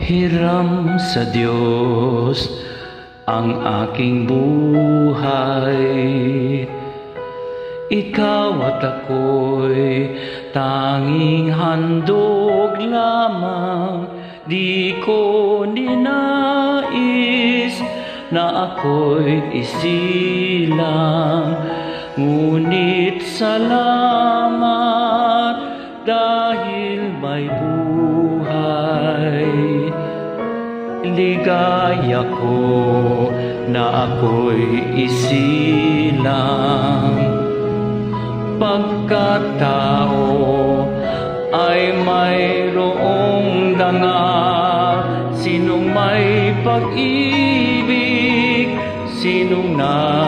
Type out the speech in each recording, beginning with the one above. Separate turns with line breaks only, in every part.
Hiram sa Diyos ang aking buhay. Ikaw at ako'y tanging handog lamang. Di ko ninais na ako'y isilang, ngunit salamat dahil may buhay. Ligaya ko na ako'y isilang, pagkatao ay mayroong dangal. Sinong may pag-ibig, sinong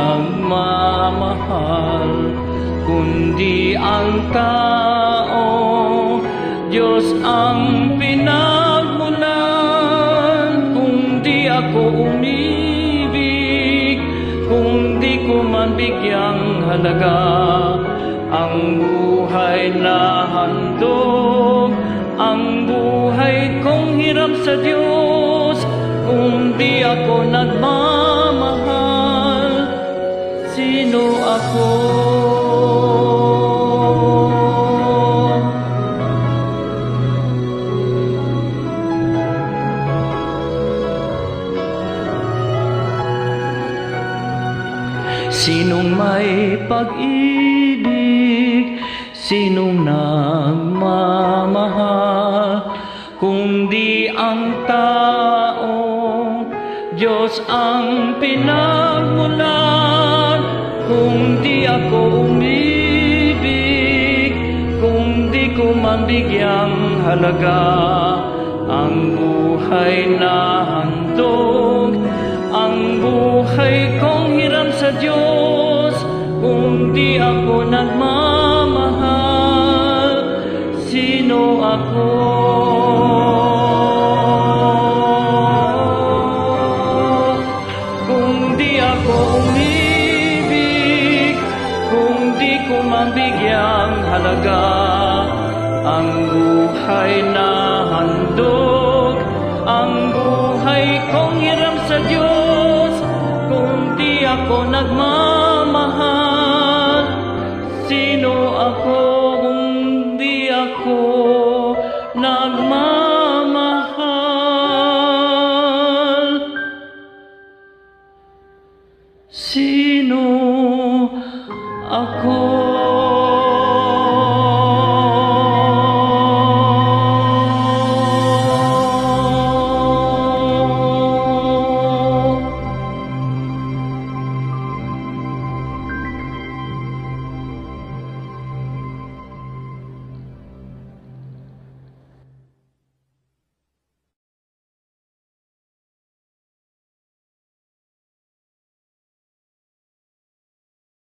nagmamahal, kundi ang tao. Diyos ang pinagmulan. Kung di ako umibig, kung di ko man bigyang halaga ang buhay na handog, ang buhay kong hirap sa Diyos. Kung di ako nagmamahal, sino ako? Sinong may pag-ibig, sinong nagmamahal, kung di ang tao. Diyos ang pinagmulan. Kung di ako umibig, kung di ko man bigyang halaga ang buhay na handog, ang buhay kong hiram sa Diyos. Kung di ako nagmamahal, sino ako? Kung di ako umibig, kung di ko mabigyang halaga ang buhay na handog, ang buhay kong hiram sa Diyos. Kung di ako nagmamahal, sino ako? Kung di ako nagmamahal, sino ako?